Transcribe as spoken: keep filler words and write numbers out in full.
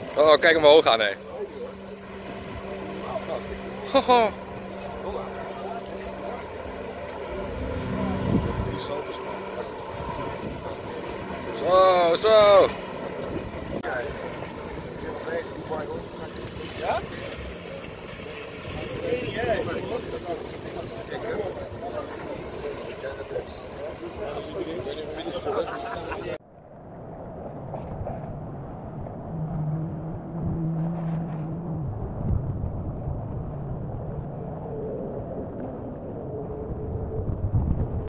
Oh, kijk hem omhoog gaan, hè. Haha. Zo, zo. Ja?